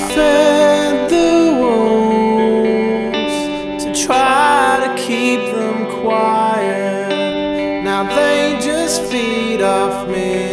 fed the wolves to try to keep them quiet. Now they just feed off me.